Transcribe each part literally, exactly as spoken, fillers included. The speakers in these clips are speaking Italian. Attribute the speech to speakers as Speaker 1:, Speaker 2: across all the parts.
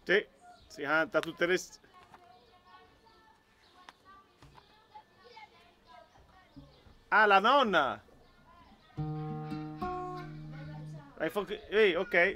Speaker 1: Sì, si canta tutte le... Ah, la nonna! Hai fuoco... Ehi, ok.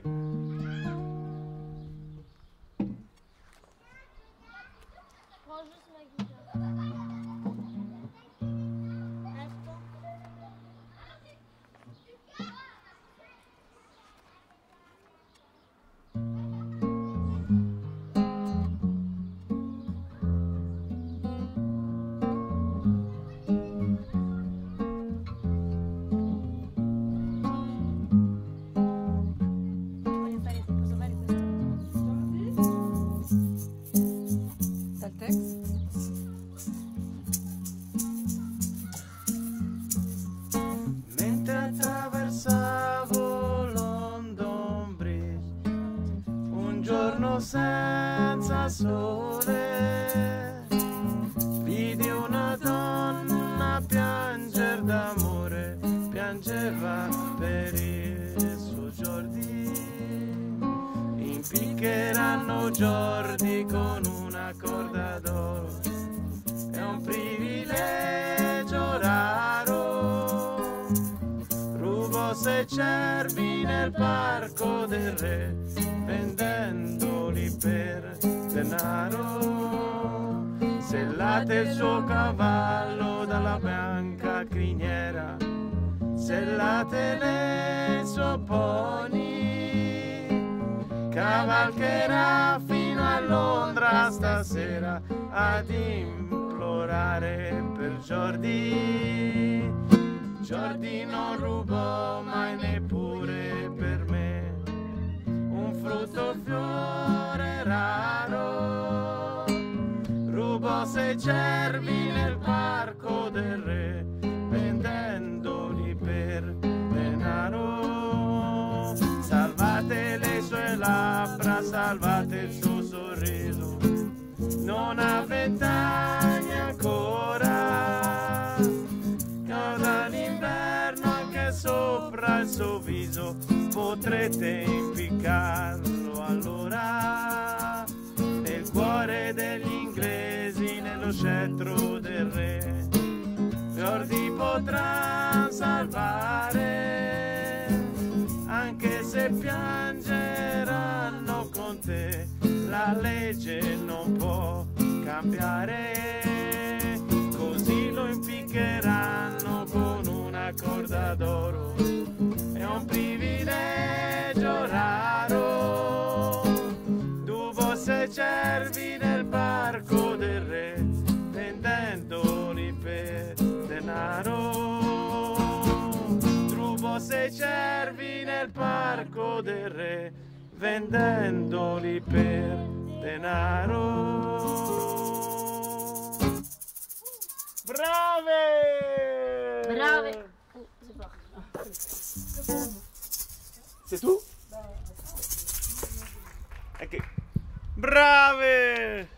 Speaker 1: Mentre attraversavo London Bridge, un giorno senza sole, vidi una donna pianger d'amore, piangeva per il suo Jordi. Impiccheranno Jordi con una corda d'oro, è un privilegio raro. Rubo sei cervi nel parco del re, vendendoli per denaro. Sellate il suo cavallo dalla bianca criniera, sellatele il suo pony, cavalcherà fino a Londra stasera ad implorare per Jordi. Jordi non rubò mai neppure per me un frutto fiore raro, rubò sei cervi nel parco del re, vendendoli per denaro. Salvate le sue labbra, salvate il suo sorriso, non ha vent'anni ancora, causa l'inverno anche sopra il suo viso, potrete impiccarlo allora. Nel cuore degli inglesi, nello scettro del re, Jordi potrà salvare, anche se piangeranno con te, la legge non può cambiare. Così lo impiccheranno con una corda d'oro, è un privilegio raro. Duvo sei cervi nel parco del re, vendendoli per denaro. Rubo sei cervi nel parco del re, vendendoli per denaro. Brave!
Speaker 2: Brave!
Speaker 1: Sei tu? È che... Brave!